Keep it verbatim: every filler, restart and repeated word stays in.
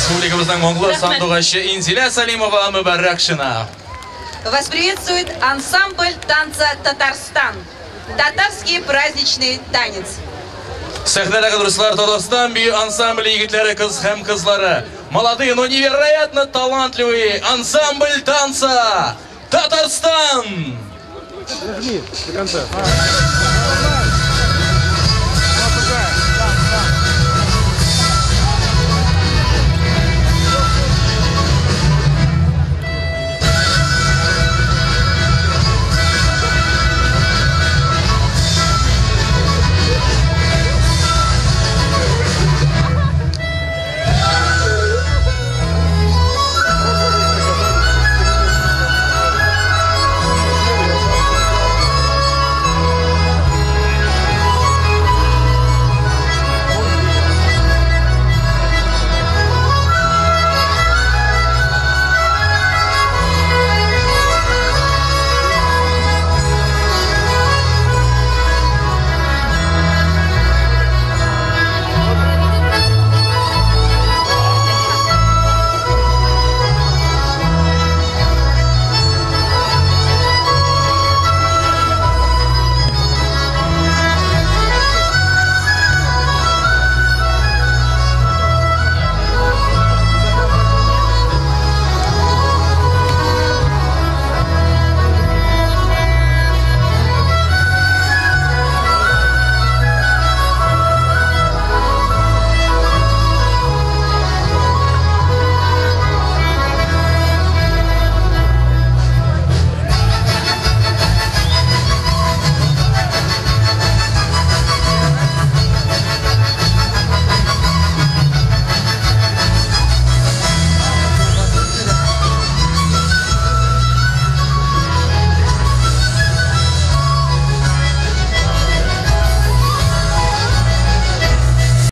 Республикамыздың Монголы сандуғашы Инзиля Салимова Мүбәррәкшина. Вас приветствует ансамбль танца «Татарстан». Татарский праздничный танец. Сәхнәдәге дуслар, Татарстан бию ансамбль егетләре, кыз һәм кызлары. Молодые, но невероятно талантливые ансамбль танца «Татарстан». Нажми до конца.